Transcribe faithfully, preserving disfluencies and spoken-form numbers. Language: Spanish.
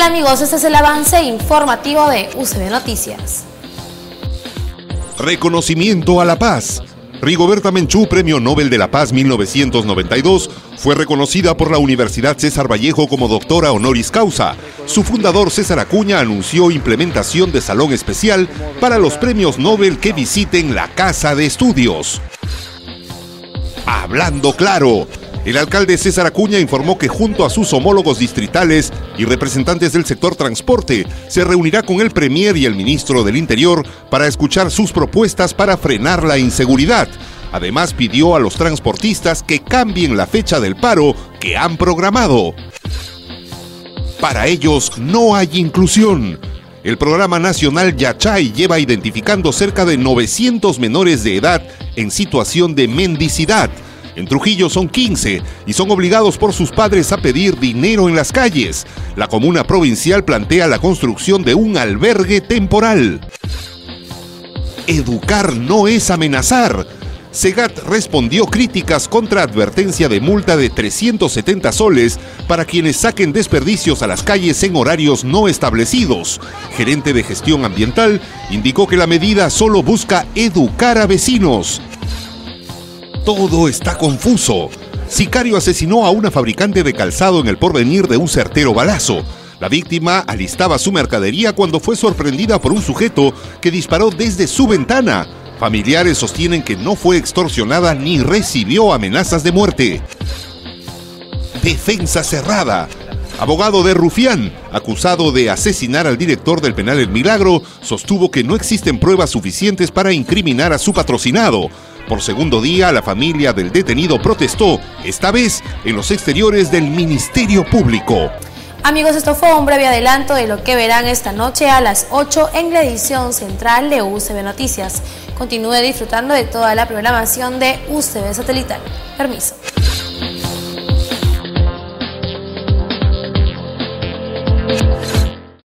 Hola amigos, este es el avance informativo de U C B Noticias. Reconocimiento a la paz. Rigoberta Menchú, Premio Nobel de la Paz mil novecientos noventa y dos, fue reconocida por la Universidad César Vallejo como doctora honoris causa. Su fundador, César Acuña, anunció implementación de salón especial para los premios Nobel que visiten la Casa de Estudios. Hablando claro. El alcalde César Acuña informó que junto a sus homólogos distritales y representantes del sector transporte, se reunirá con el premier y el ministro del Interior para escuchar sus propuestas para frenar la inseguridad. Además, pidió a los transportistas que cambien la fecha del paro que han programado. Para ellos no hay inclusión. El programa nacional Yachay lleva identificando cerca de novecientos menores de edad en situación de mendicidad. En Trujillo son quince y son obligados por sus padres a pedir dinero en las calles. La comuna provincial plantea la construcción de un albergue temporal. Educar no es amenazar. SEGAT respondió críticas contra advertencia de multa de trescientos setenta soles para quienes saquen desperdicios a las calles en horarios no establecidos. Gerente de gestión ambiental indicó que la medida solo busca educar a vecinos. Todo está confuso. Sicario asesinó a una fabricante de calzado en El Porvenir de un certero balazo. La víctima alistaba su mercadería cuando fue sorprendida por un sujeto que disparó desde su ventana. Familiares sostienen que no fue extorsionada ni recibió amenazas de muerte. Defensa cerrada. Abogado de Rufián, acusado de asesinar al director del penal El Milagro, sostuvo que no existen pruebas suficientes para incriminar a su patrocinado. Por segundo día, la familia del detenido protestó, esta vez en los exteriores del Ministerio Público. Amigos, esto fue un breve adelanto de lo que verán esta noche a las ocho en la edición central de U C B Noticias. Continúe disfrutando de toda la programación de U C B Satelital. Permiso.